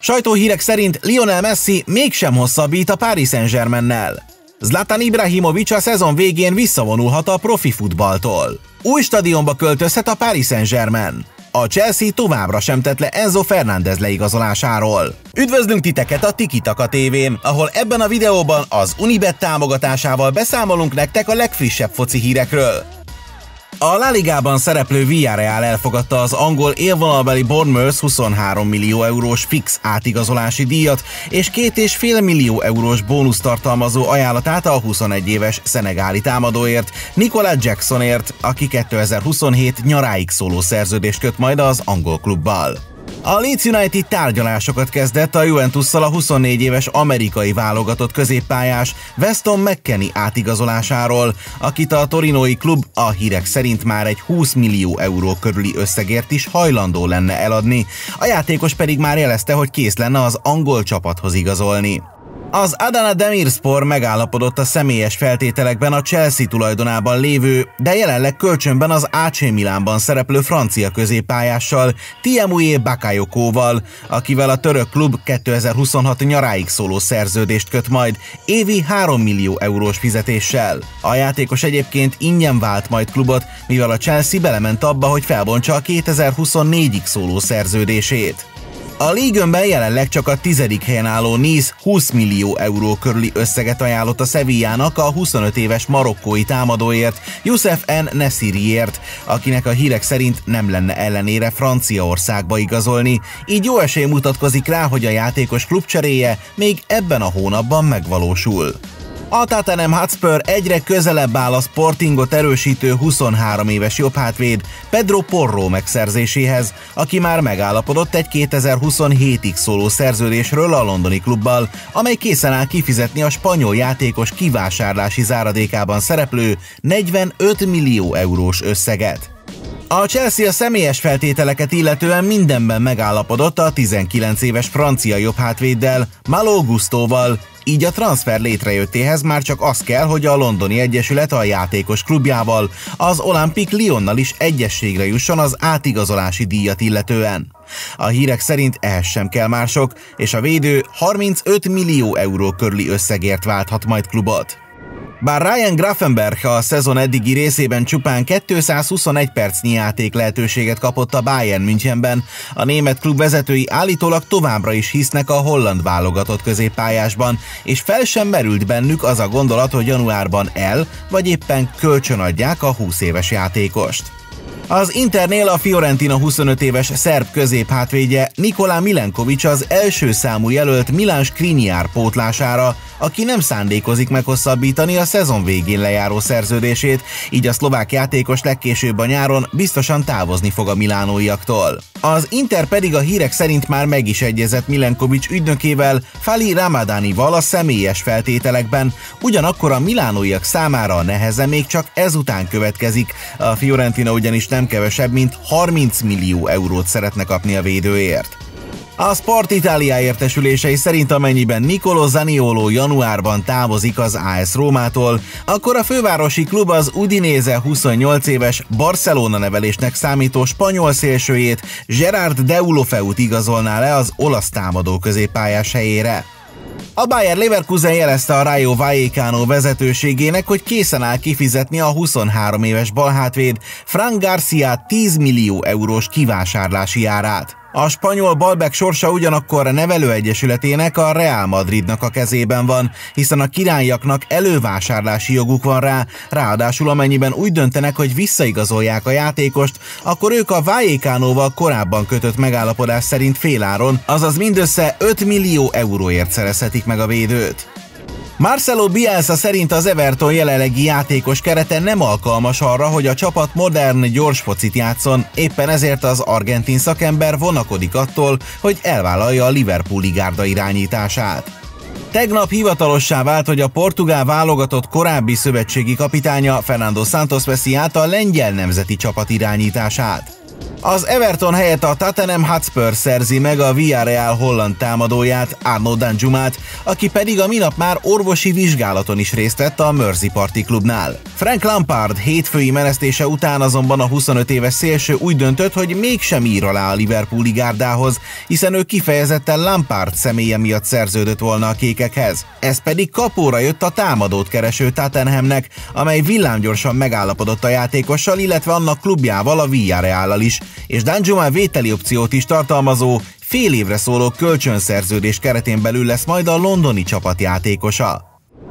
Sajtóhírek szerint Lionel Messi mégsem hosszabbít a Paris Saint-Germainnel. Zlatan Ibrahimović a szezon végén visszavonulhat a profi futballtól. Új stadionba költözhet a Paris Saint-Germain. A Chelsea továbbra sem tett le Enzo Fernández leigazolásáról. Üdvözlünk titeket a Tiki Taka tévén, ahol ebben a videóban az Unibet támogatásával beszámolunk nektek a legfrissebb foci hírekről. A La Ligában szereplő Villarreal elfogadta az angol élvonalbeli Bournemouth 23 millió eurós fix átigazolási díjat és 2,5 millió eurós bónusz tartalmazó ajánlatát a 21 éves szenegáli támadóért, Nicolas Jacksonért, aki 2027 nyaráig szóló szerződést köt majd az angol klubbal. A Leeds United tárgyalásokat kezdett a Juventusszal a 24 éves amerikai válogatott középpályás Weston McKennie átigazolásáról, akit a torinói klub a hírek szerint már egy 20 millió euró körüli összegért is hajlandó lenne eladni, a játékos pedig már jelezte, hogy kész lenne az angol csapathoz igazolni. Az Adana Demirspor megállapodott a személyes feltételekben a Chelsea tulajdonában lévő, de jelenleg kölcsönben az AC Milánban szereplő francia középpályással, Tiemoué Bakayokóval, akivel a török klub 2026 nyaráig szóló szerződést köt majd, évi 3 millió eurós fizetéssel. A játékos egyébként ingyen vált majd klubot, mivel a Chelsea belement abba, hogy felbontsa a 2024-ig szóló szerződését. A Ligue 1-ben jelenleg csak a 10. helyen álló Nice 20 millió euró körüli összeget ajánlott a Sevillának a 25 éves marokkói támadóért, Youssef En-Nesyriért, akinek a hírek szerint nem lenne ellenére Franciaországba igazolni, így jó esély mutatkozik rá, hogy a játékos klubcseréje még ebben a hónapban megvalósul. A Tottenham Hotspur egyre közelebb áll a Sportingot erősítő 23 éves jobbhátvéd Pedro Porro megszerzéséhez, aki már megállapodott egy 2027-ig szóló szerződésről a londoni klubbal, amely készen áll kifizetni a spanyol játékos kivásárlási záradékában szereplő 45 millió eurós összeget. A Chelsea a személyes feltételeket illetően mindenben megállapodott a 19 éves francia jobbhátvéddel, Malo Gustoval, így a transfer létrejöttéhez már csak az kell, hogy a londoni egyesület a játékos klubjával, az Olympique Lyonnal is egyességre jusson az átigazolási díjat illetően. A hírek szerint ehhez sem kell már sok, és a védő 35 millió euró körüli összegért válthat majd klubot. Bár Ryan Gravenberch a szezon eddigi részében csupán 221 percnyi játék lehetőséget kapott a Bayern Münchenben, a német klub vezetői állítólag továbbra is hisznek a holland válogatott középpályásban, és fel sem merült bennük az a gondolat, hogy januárban vagy éppen kölcsönadják a 20 éves játékost. Az Internél a Fiorentina 25 éves szerb középhátvédje Nikola Milenković az első számú jelölt Milan Skriniar pótlására, aki nem szándékozik meghosszabbítani a szezon végén lejáró szerződését, így a szlovák játékos legkésőbb a nyáron biztosan távozni fog a milánóiaktól. Az Inter pedig a hírek szerint már meg is egyezett Milenković ügynökével, Fali Ramadanival a személyes feltételekben, ugyanakkor a milánóiak számára a neheze még csak ezután következik, a Fiorentina ugyanis nem kevesebb, mint 30 millió eurót szeretne kapni a védőért. A Sport Italia értesülései szerint amennyiben Nicolo Zaniolo januárban távozik az AS Rómától, akkor a fővárosi klub az Udinese 28 éves Barcelona nevelésnek számító spanyol szélsőjét, Gerard Deulofeut igazolná le az olasz támadó középpályás helyére. A Bayer Leverkusen jelezte a Rayo Vallecano vezetőségének, hogy készen áll kifizetni a 23 éves balhátvéd Fran Garcia 10 millió eurós kivásárlási árát. A spanyol balbek sorsa ugyanakkor a nevelőegyesületének, a Real Madridnak a kezében van, hiszen a királyiaknak elővásárlási joguk van rá, ráadásul amennyiben úgy döntenek, hogy visszaigazolják a játékost, akkor ők a Vallecanoval korábban kötött megállapodás szerint féláron, azaz mindössze 5 millió euróért szerezhetik meg a védőt. Marcelo Bielsa szerint az Everton jelenlegi játékos kerete nem alkalmas arra, hogy a csapat modern, gyors focit játszon, éppen ezért az argentin szakember vonakodik attól, hogy elvállalja a Liverpooli gárda irányítását. Tegnap hivatalossá vált, hogy a portugál válogatott korábbi szövetségi kapitánya Fernando Santos veszi át a lengyel nemzeti csapat irányítását. Az Everton helyett a Tottenham Hotspur szerzi meg a Villarreal holland támadóját, Arnaud Danjumát, aki pedig a minap már orvosi vizsgálaton is részt vett a Mersey-Party klubnál. Frank Lampard hétfői menesztése után azonban a 25 éves szélső úgy döntött, hogy mégsem ír alá a liverpooli gárdához, hiszen ő kifejezetten Lampard személye miatt szerződött volna a kékekhez. Ez pedig kapóra jött a támadót kereső Tottenhamnek, amely villámgyorsan megállapodott a játékossal, illetve annak klubjával, a Villarreallal is, és Danjuma vételi opciót is tartalmazó, fél évre szóló kölcsönszerződés keretén belül lesz majd a londoni csapat játékosa.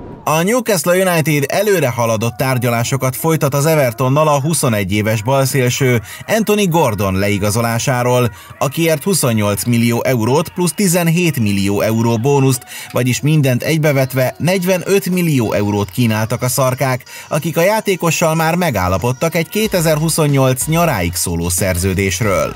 A Newcastle United előre haladott tárgyalásokat folytat az Evertonnal a 21 éves balszélső Anthony Gordon leigazolásáról, akiért 28 millió eurót plusz 17 millió euró bónuszt, vagyis mindent egybevetve 45 millió eurót kínáltak a szarkák, akik a játékossal már megállapodtak egy 2028 nyaráig szóló szerződésről.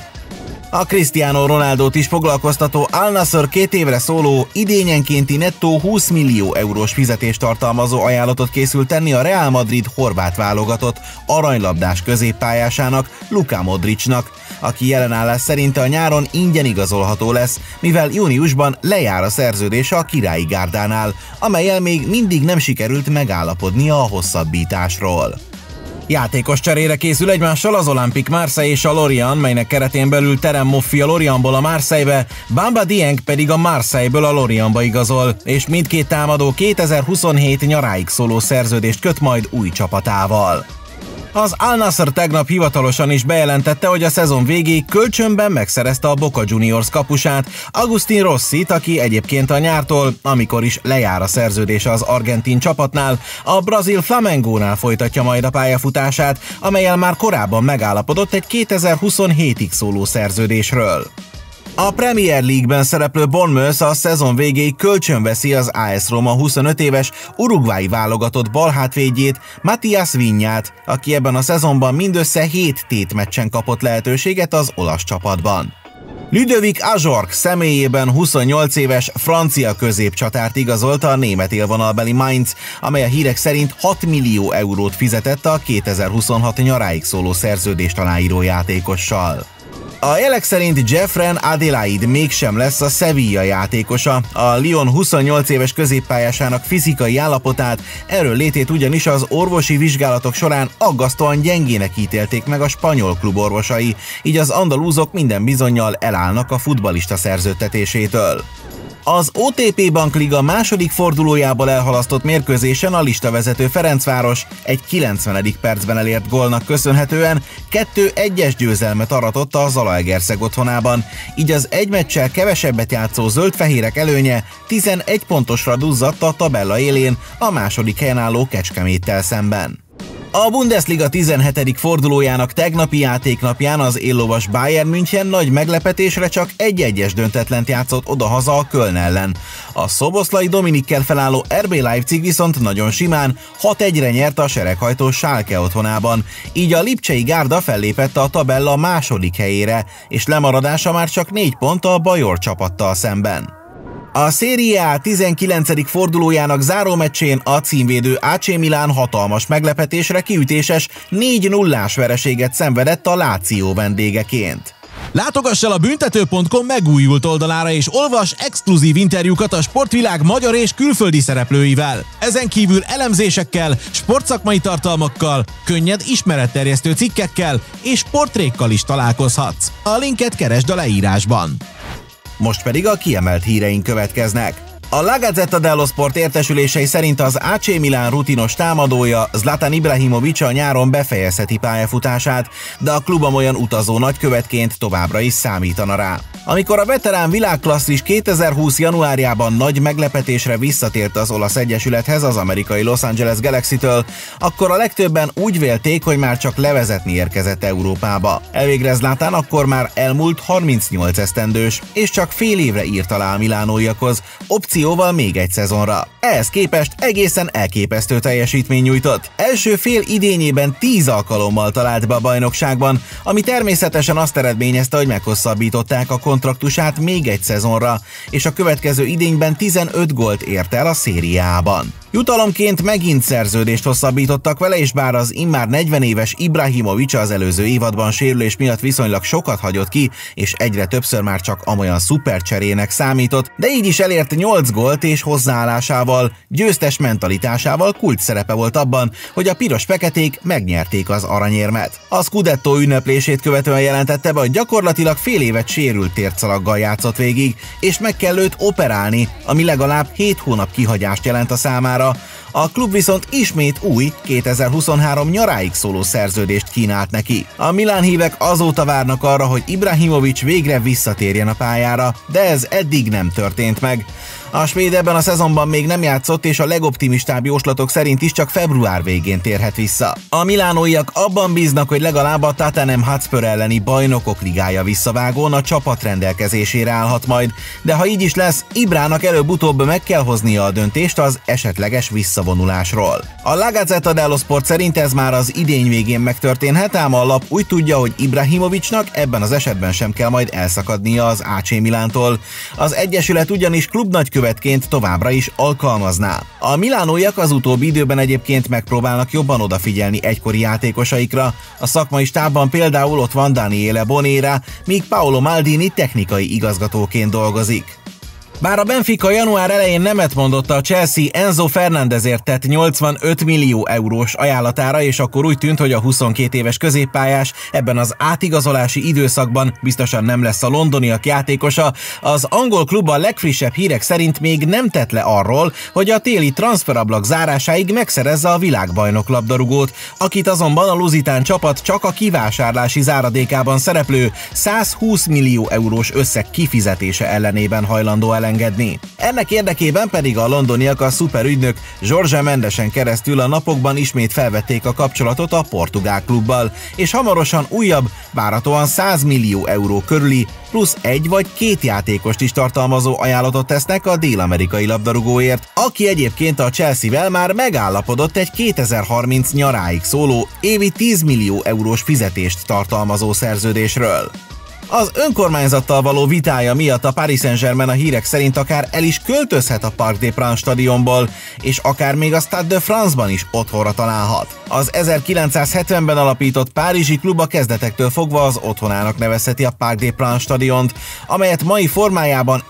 A Cristiano Ronaldót is foglalkoztató Al Nassr 2 évre szóló, idényenkénti nettó 20 millió eurós fizetést tartalmazó ajánlatot készült tenni a Real Madrid horvát válogatott aranylabdás középpályásának, Luka Modricnak, aki jelenállás szerint a nyáron ingyen igazolható lesz, mivel júniusban lejár a szerződése a királyi gárdánál, amellyel még mindig nem sikerült megállapodnia a hosszabbításról. Játékos cserére készül egymással az Olympique Marseille és a Lorient, melynek keretén belül Terem Moffi a Lorientból a Marseille-be, Bamba Dieng pedig a Marseille-ből a Lorientba igazol, és mindkét támadó 2027 nyaráig szóló szerződést köt majd új csapatával. Az Al Nassr tegnap hivatalosan is bejelentette, hogy a szezon végéig kölcsönben megszerezte a Boca Juniors kapusát, Agustin Rossit, aki egyébként a nyártól, amikor is lejár a szerződése az argentin csapatnál, a brazil Flamengónál folytatja majd a pályafutását, amellyel már korábban megállapodott egy 2027-ig szóló szerződésről. A Premier League-ben szereplő Bournemouth a szezon végéig kölcsönveszi az AS Roma 25 éves uruguayi válogatott balhátvédjét, Matías Viñát, aki ebben a szezonban mindössze 7 tétmeccsen kapott lehetőséget az olasz csapatban. Ludovic Ajorc személyében 28 éves francia középcsatárt igazolta a német élvonalbeli Mainz, amely a hírek szerint 6 millió eurót fizetett a 2026 nyaráig szóló szerződést aláíró játékossal. A jelek szerint Jeffren Adelaide mégsem lesz a Sevilla játékosa. A Lyon 28 éves középpályásának fizikai állapotát, erről létét ugyanis az orvosi vizsgálatok során aggasztóan gyengének ítélték meg a spanyol klub orvosai, így az andalúzok minden bizonnyal elállnak a futballista szerződtetésétől. Az OTP Bankliga második fordulójából elhalasztott mérkőzésen a listavezető Ferencváros egy 90. percben elért gólnak köszönhetően 2-1-es győzelmet aratott a Zalaegerszeg otthonában, így az egy meccsel kevesebbet játszó zöldfehérek előnye 11 pontosra duzzadt a tabella élén a második helyen álló Kecskeméttel szemben. A Bundesliga 17. fordulójának tegnapi játéknapján az éllovas Bayern München nagy meglepetésre csak 1-1-es döntetlent játszott odahaza a Köln ellen. A szoboszlai Dominikkel felálló RB Leipzig viszont nagyon simán 6-1-re nyert a sereghajtó Schalke otthonában, így a lipcsei gárda fellépett a tabella második helyére, és lemaradása már csak 4 pont a bajor csapattal szemben. A Serie A 19. fordulójának zárómeccsén a címvédő AC Milan hatalmas meglepetésre kiütéses 4-0-ás vereséget szenvedett a Lazio vendégeként. Látogass el a büntető.com megújult oldalára és olvass exkluzív interjúkat a sportvilág magyar és külföldi szereplőivel. Ezen kívül elemzésekkel, sportszakmai tartalmakkal, könnyed ismeretterjesztő cikkekkel és portrékkal is találkozhatsz. A linket keresd a leírásban. Most pedig a kiemelt híreink következnek. A La Gazzetta dello Sport értesülései szerint az AC Milan rutinos támadója, Zlatan Ibrahimovic a nyáron befejezheti pályafutását, de a klub olyan utazó nagykövetként továbbra is számítana rá. Amikor a veterán világklasszis 2020. januárjában nagy meglepetésre visszatért az olasz egyesülethez az amerikai Los Angeles Galaxy-től, akkor a legtöbben úgy vélték, hogy már csak levezetni érkezett Európába. Elvégre Zlatan akkor már elmúlt 38 esztendős, és csak fél évre írt alá a milánóiakhoz, opcióval még egy szezonra. Ehhez képest egészen elképesztő teljesítmény nyújtott. Első fél idényében 10 alkalommal talált be a bajnokságban, ami természetesen azt eredményezte, hogy meghosszabbították a kontraktusát még egy szezonra, és a következő idényben 15 gólt ért el a Serie A-ban. Jutalomként megint szerződést hosszabbítottak vele, és bár az immár 40 éves Ibrahimović az előző évadban sérülés miatt viszonylag sokat hagyott ki, és egyre többször már csak amolyan szupercserének számított, de így is elért 8 gólt, és hozzáállásával, győztes mentalitásával kulcs szerepe volt abban, hogy a piros-feketék megnyerték az aranyérmet. A Scudetto ünneplését követően jelentette be, hogy gyakorlatilag fél évet sérült tércalaggal játszott végig, és meg kell őt operálni, ami legalább 7 hónap kihagyást jelent a számára. A klub viszont ismét új, 2023 nyaráig szóló szerződést kínált neki. A Milán hívek azóta várnak arra, hogy Ibrahimović végre visszatérjen a pályára, de ez eddig nem történt meg. A svéd ebben a szezonban még nem játszott, és a legoptimistább jóslatok szerint is csak február végén térhet vissza. A milánóiak abban bíznak, hogy legalább a Tottenham Hotspur elleni Bajnokok Ligája visszavágón a csapat rendelkezésére állhat majd, de ha így is lesz, Ibrának előbb-utóbb meg kell hoznia a döntést az esetleges visszavonulásról. A La Gazzetta dello Sport szerint ez már az idény végén megtörténhet, ám a lap úgy tudja, hogy Ibrahimovićnak ebben az esetben sem kell majd elszakadnia az AC Milántól. Az egyesület ugyanis klubnagykövetként továbbra is alkalmazná. A milánóiak az utóbbi időben egyébként megpróbálnak jobban odafigyelni egykori játékosaikra. A szakmai stábban például ott van Daniele Bonera, míg Paolo Maldini technikai igazgatóként dolgozik. Bár a Benfica január elején nemet mondott a Chelsea Enzo Fernándezért tett 85 millió eurós ajánlatára, és akkor úgy tűnt, hogy a 22 éves középpályás ebben az átigazolási időszakban biztosan nem lesz a londoniak játékosa, az angol klub a legfrissebb hírek szerint még nem tett le arról, hogy a téli transferablak zárásáig megszerezze a világbajnok labdarúgót, akit azonban a luzitán csapat csak a kivásárlási záradékában szereplő 120 millió eurós összeg kifizetése ellenében hajlandó elengedni. Ennek érdekében pedig a londoniak a szuperügynök Jorge Mendesen keresztül a napokban ismét felvették a kapcsolatot a portugál klubbal, és hamarosan újabb, várhatóan 100 millió euró körüli, plusz egy vagy két játékost is tartalmazó ajánlatot tesznek a dél-amerikai labdarúgóért, aki egyébként a Chelsea-vel már megállapodott egy 2030 nyaráig szóló, évi 10 millió eurós fizetést tartalmazó szerződésről. Az önkormányzattal való vitája miatt a Paris Saint-Germain a hírek szerint akár el is költözhet a Parc des Princes stadionból, és akár még a Stade de France-ban is otthonra találhat. Az 1970-ben alapított párizsi klub a kezdetektől fogva az otthonának nevezheti a Parc des Princes stadiont, amelyet mai formájában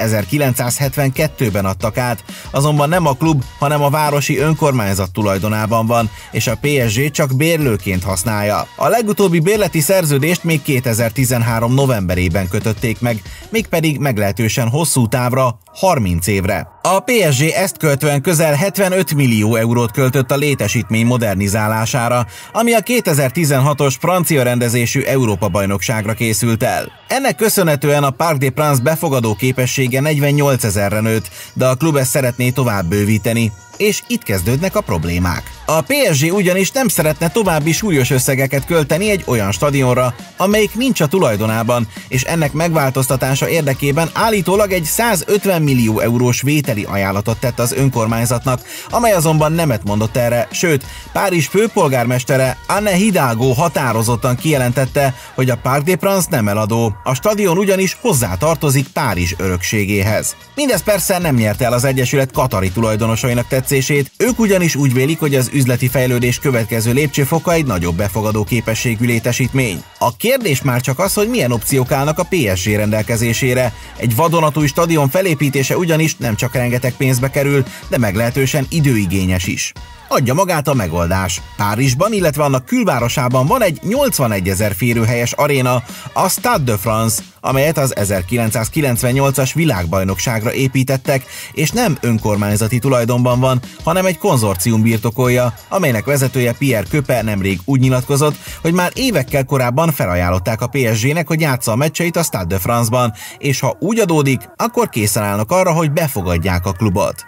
1972-ben adtak át, azonban nem a klub, hanem a városi önkormányzat tulajdonában van, és a PSG csak bérlőként használja. A legutóbbi bérleti szerződést még 2013 novemberében kötötték meg, mégpedig meglehetősen hosszú távra, 30 évre. A PSG ezt követően közel 75 millió eurót költött a létesítmény modernizálására, ami a 2016-os francia rendezésű Európa-bajnokságra készült el. Ennek köszönhetően a Parc des Princes befogadó képessége 48 000-re nőtt, de a klub ezt szeretné tovább bővíteni, és itt kezdődnek a problémák. A PSG ugyanis nem szeretne további súlyos összegeket költeni egy olyan stadionra, amelyik nincs a tulajdonában, és ennek megváltoztatása érdekében állítólag egy 150 millió eurós vételi ajánlatot tett az önkormányzatnak, amely azonban nemet mondott erre, sőt, Párizs főpolgármestere Anne Hidalgo határozottan kijelentette, hogy a Parc des Princes nem eladó, a stadion ugyanis hozzátartozik Párizs örökségéhez. Mindez persze nem nyerte el az egyesület katari tulajdonosainak tetszését, ők ugyanis úgy vélik, hogy az üzleti fejlődés következő lépcsőfoka egy nagyobb befogadó képességű létesítmény. A kérdés már csak az, hogy milyen opciók állnak a PSG rendelkezésére. Egy vadonatúj stadion felépítése ugyanis nem csak rengeteg pénzbe kerül, de meglehetősen időigényes is. Adja magát a megoldás. Párizsban, illetve annak külvárosában van egy 81 000 férőhelyes aréna, a Stade de France, amelyet az 1998-as világbajnokságra építettek, és nem önkormányzati tulajdonban van, hanem egy konzorcium birtokolja, amelynek vezetője Pierre Köpe nemrég úgy nyilatkozott, hogy már évekkel korábban felajánlották a PSG-nek, hogy játsza a meccseit a Stade de France-ban, és ha úgy adódik, akkor készen állnak arra, hogy befogadják a klubot.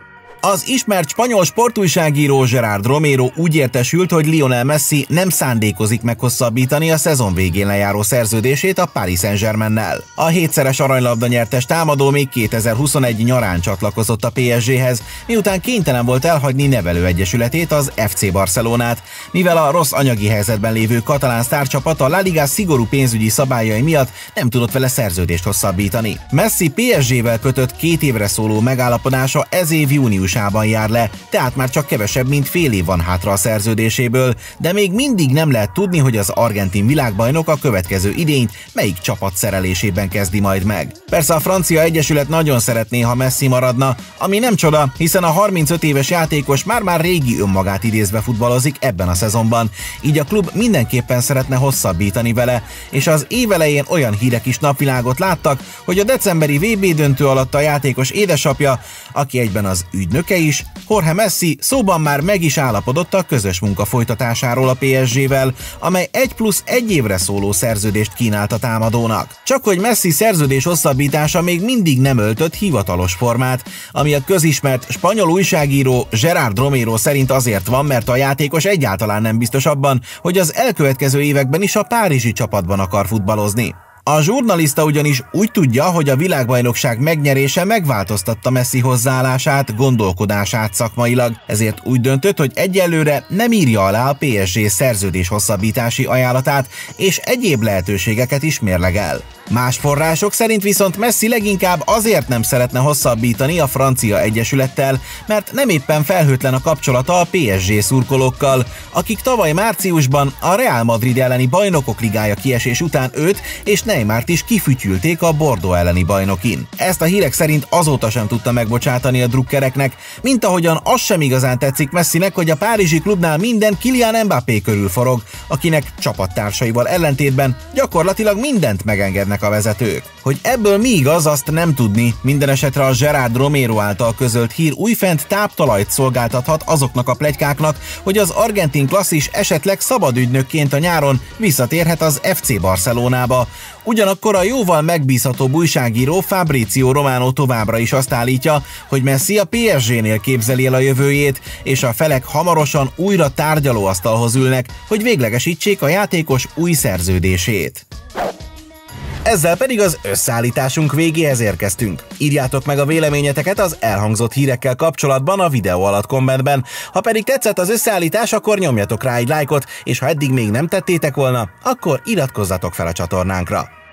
Az ismert spanyol sportújságíró Gerard Romero úgy értesült, hogy Lionel Messi nem szándékozik meghosszabbítani a szezon végén lejáró szerződését a Paris Saint-Germainnel. A 7-szeres aranylabda nyertes támadó még 2021 nyarán csatlakozott a PSG-hez, miután kénytelen volt elhagyni nevelőegyesületét, az FC Barcelonát, mivel a rossz anyagi helyzetben lévő katalán sztárcsapat a La Liga szigorú pénzügyi szabályai miatt nem tudott vele szerződést hosszabbítani. Messi PSG-vel kötött 2 évre szóló megállapodása ez év június júliusában jár le, tehát már csak kevesebb, mint fél év van hátra a szerződéséből, de még mindig nem lehet tudni, hogy az argentin világbajnok a következő idényt melyik csapat szerelésében kezdi majd meg. Persze a francia egyesület nagyon szeretné, ha Messi maradna, ami nem csoda, hiszen a 35 éves játékos már régi önmagát idézve futballozik ebben a szezonban, így a klub mindenképpen szeretne hosszabbítani vele, és az év elején olyan hírek is napvilágot láttak, hogy a decemberi VB döntő alatt a játékos édesapja, aki egyben az ügynöke is, Jorge Messi szóban már meg is állapodott a közös munka folytatásáról a PSG-vel, amely 1+1 évre szóló szerződést kínált a támadónak. Csak hogy Messi szerződés hosszabbítása még mindig nem öltött hivatalos formát, ami a közismert spanyol újságíró Gerard Romero szerint azért van, mert a játékos egyáltalán nem biztos abban, hogy az elkövetkező években is a párizsi csapatban akar futballozni. A zsurnalista ugyanis úgy tudja, hogy a világbajnokság megnyerése megváltoztatta Messi hozzáállását, gondolkodását szakmailag, ezért úgy döntött, hogy egyelőre nem írja alá a PSG szerződés hosszabbítási ajánlatát, és egyéb lehetőségeket is mérlegel. Más források szerint viszont Messi leginkább azért nem szeretne hosszabbítani a francia egyesülettel, mert nem éppen felhőtlen a kapcsolata a PSG szurkolókkal, akik tavaly márciusban a Real Madrid elleni Bajnokok Ligája kiesés után őt és Neymart is kifütyülték a Bordeaux elleni bajnokin. Ezt a hírek szerint azóta sem tudta megbocsátani a drukkereknek, mint ahogyan az sem igazán tetszik Messinek, hogy a párizsi klubnál minden Kylian Mbappé körül forog, akinek csapattársaival ellentétben gyakorlatilag mindent megengednek a vezetők. Hogy ebből mi igaz, azt nem tudni, minden esetre a Gerard Romero által közölt hír újfent táptalajt szolgáltathat azoknak a pletykáknak, hogy az argentin klasszis esetleg szabadügynökként a nyáron visszatérhet az FC Barcelonába. Ugyanakkor a jóval megbízhatóbb újságíró Fabrizio Romano továbbra is azt állítja, hogy Messi a PSG-nél képzeli el a jövőjét, és a felek hamarosan újra tárgyalóasztalhoz ülnek, hogy véglegesítsék a játékos új szerződését. Ezzel pedig az összeállításunk végéhez érkeztünk. Írjátok meg a véleményeteket az elhangzott hírekkel kapcsolatban a videó alatt kommentben. Ha pedig tetszett az összeállítás, akkor nyomjatok rá egy lájkot, és ha eddig még nem tettétek volna, akkor iratkozzatok fel a csatornánkra.